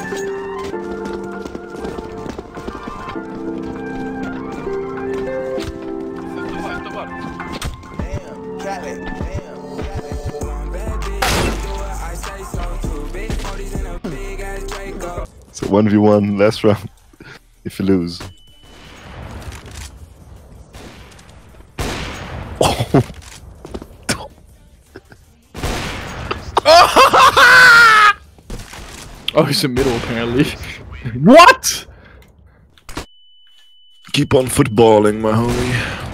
So 1v1 last round. If you lose. Oh, he's in middle apparently. What? Keep on footballing, my homie.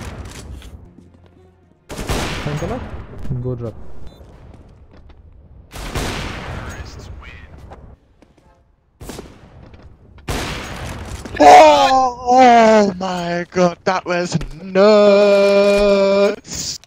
Go drop. Oh my god, that was nuts!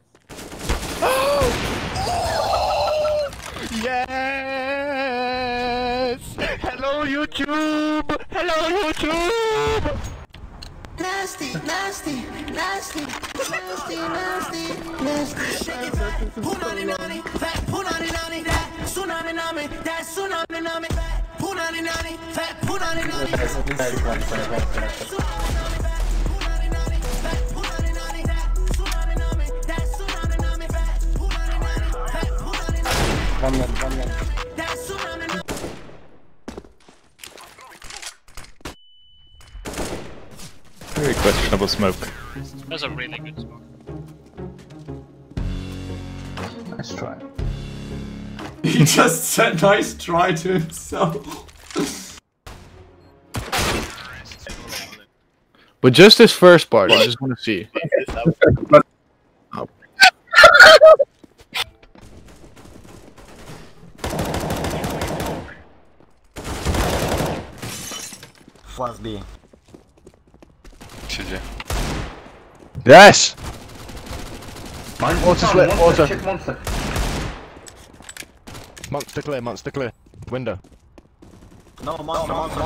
Yes! Hello YouTube! Hello YouTube! Nasty, nasty, nasty, nasty, nasty, nasty. Shake it fat, punani nani, fat punani nani, that tsunami nami, that tsunami nami, fat punani nani, fat punani nani. One man. Very questionable smoke. That's a really good smoke. Nice try. He just said nice try to himself. But just this first part, I just want to see. One's B. Yes! Monster split, water. Check monster. Monster clear. Window. No, monster.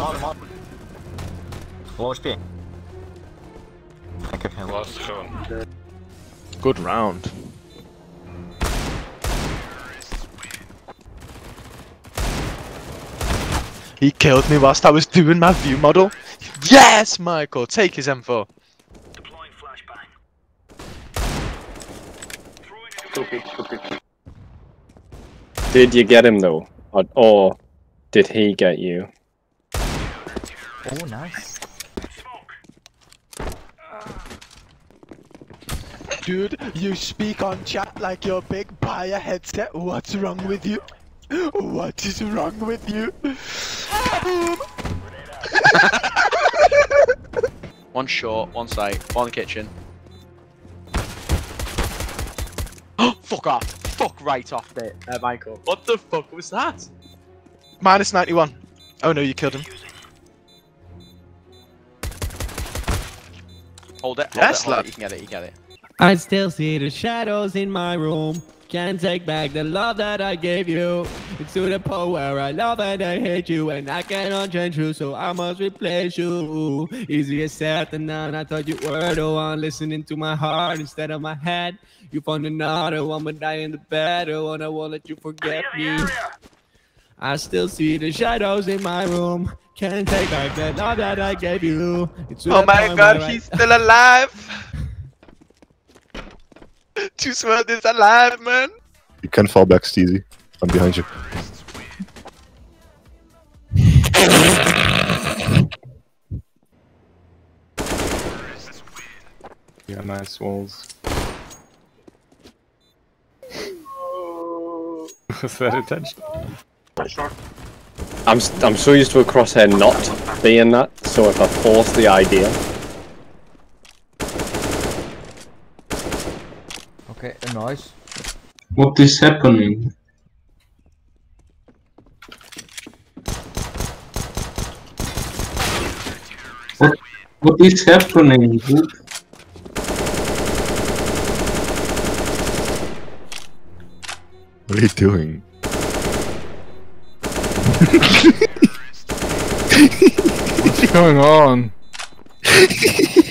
Low HP. I can handle it. Good round. He killed me whilst I was doing my view model. Yes, Michael, take his M4. Deploying flashbang. Did you get him though? Or did he get you? Oh, nice. Dude, you speak on chat like your big buy a headset. What's wrong with you? What is wrong with you? Kaboom! One short, one site, one in the kitchen. Oh, fuck off! Fuck right off there, Michael. What the fuck was that? Minus 91. Oh no, you killed him. Hold it, Yes, hold it, lad. you can get it, you get it. I still see the shadows in my room. Can't take back the love that I gave you. It's to the point where I love and I hate you, and I cannot change you, so I must replace you. Easier said than done. I thought you were the one listening to my heart instead of my head. You found another one, but I am the better one. I won't let you forget me. I still see the shadows in my room. Can't take back the love that I gave you. It's to Oh the my point god, where he's still alive! Juice WRLD is alive, man! You can fall back, Steezy. I'm behind you. Yeah, nice walls. Was that attention? I'm so used to a crosshair not being that, so if I force the idea. Okay, a noise. What is happening? What is happening, dude? What are you doing? What's going on?